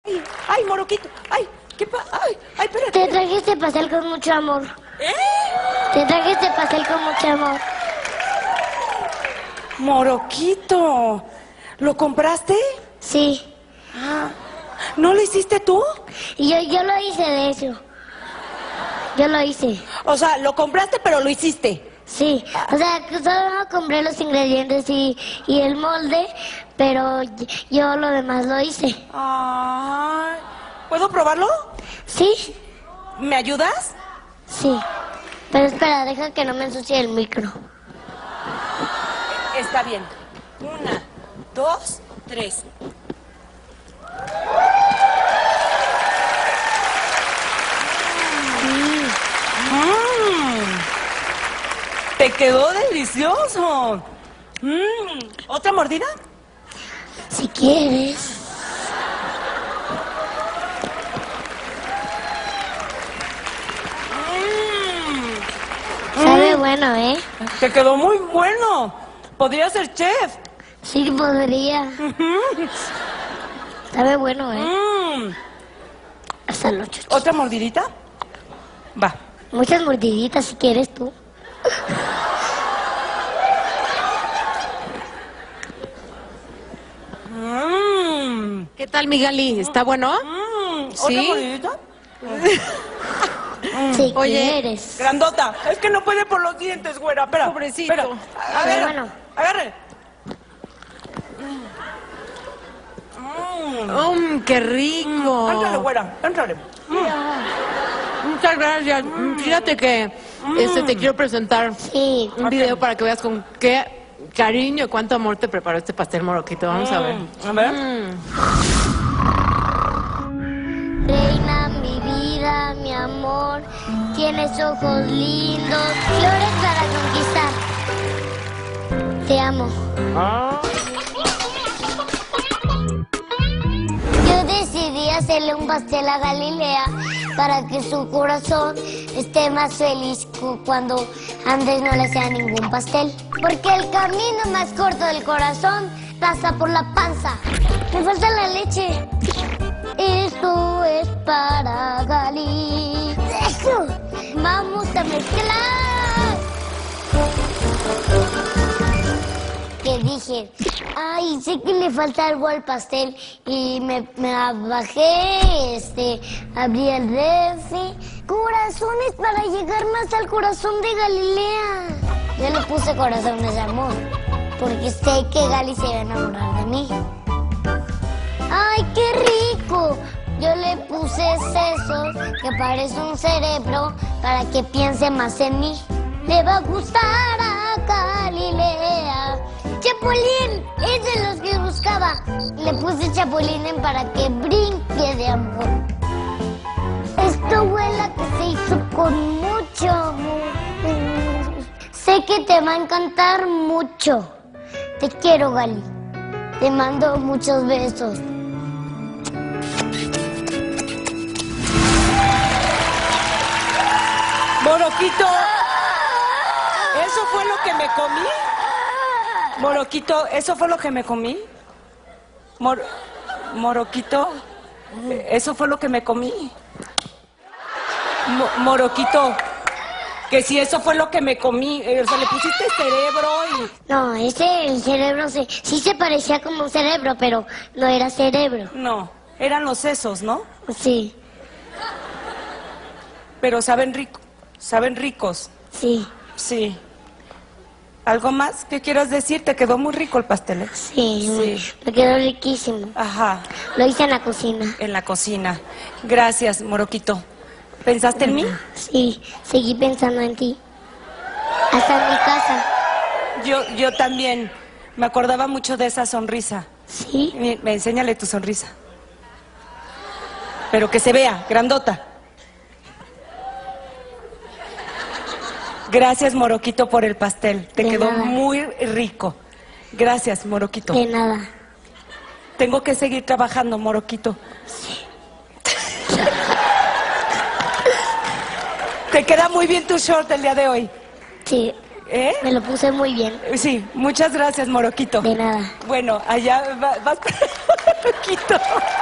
Ay, Moroquito. Ay, ¿qué pasa? Ay, espérate. Te traje este pastel con mucho amor. Te traje este pastel con mucho amor. Moroquito, ¿lo compraste? Sí. Ah, ¿no lo hiciste tú? Y yo lo hice de eso. Yo lo hice. O sea, lo compraste, pero lo hiciste. Sí. O sea, que solo compré los ingredientes y el molde, pero yo lo demás lo hice. Ay, ¿puedo probarlo? ¿Sí? ¿Me ayudas? Sí. Pero espera, deja que no me ensucie el micro. Está bien. 1, 2, 3. Te quedó delicioso. ¿Otra mordida? Si quieres. Sabe bueno, ¿eh? Te quedó muy bueno. Podría ser chef. Sí, podría. Sabe bueno, ¿eh? Hasta los chuchos. ¿Otra mordidita? Va. Muchas mordiditas si quieres tú. ¿Qué tal, Migali? ¿Está bueno? ¿Otra ¿Sí? mordidita? Si Oye, quieres. Grandota. Es que no puede por los dientes, güera. Espera. Pobrecito. Espera. Pero bueno. Agarre. ¡Qué rico! Éntrale, güera. Éntrale. Muchas gracias. Fíjate que te quiero presentar Sí. un video para que veas con qué cariño y cuánto amor te preparó este pastel Moroquito. Vamos a ver. A ver. Reina, mi vida, mi amor, tienes ojos lindos, flores para conquistar. Te amo. Yo decidí hacerle un pastel a Galilea para que su corazón esté más feliz cuando antes no le hacía ningún pastel. Porque el camino más corto del corazón pasa por la panza. Me falta la leche. Esto es para Gali. ¡Eso! Vamos a mezclar. Que dije, ay, sé que le falta algo al pastel y me bajé, abrí el refri. Corazones para llegar más al corazón de Galilea. Yo le puse corazones de amor porque sé que Gali se va a enamorar de mí. ¡Ay, qué rico! Yo le puse sesos, que parece un cerebro, para que piense más en mí. Le va a gustar a Galilea. ¡Chapulín! Es de los que buscaba. Le puse chapulín para que brinque de amor. Esto huele a que se hizo con mucho amor. Sé que te va a encantar mucho. Te quiero, Gali. Te mando muchos besos. Moroquito, ¿eso fue lo que me comí? Moroquito, ¿eso fue lo que me comí? Moroquito, ¿eso fue lo que me comí? Moroquito, que si eso fue lo que me comí, o sea, le pusiste cerebro y... No, el cerebro sí se parecía como un cerebro, pero no era cerebro. No, eran los sesos, ¿no? Sí, Pero saben ricos. sí, Sí. ¿Algo más que quieras decir? Te quedó muy rico el pastel, ¿eh? sí, me quedó riquísimo. Ajá, Lo hice en la cocina. en la cocina. Gracias, Moroquito. ¿Pensaste en mí? Sí, seguí pensando en ti. Hasta en mi casa. Yo también. Me acordaba mucho de esa sonrisa. ¿Sí? Enséñale tu sonrisa. Pero que se vea, grandota. Gracias, Moroquito, por el pastel. Te De quedó nada. muy rico. Gracias, Moroquito. De nada. Tengo que seguir trabajando, Moroquito. Te queda muy bien tu short el día de hoy. Sí, ¿Eh? me lo puse muy bien. Sí, muchas gracias, Moroquito. De nada. Bueno, allá vas, Moroquito.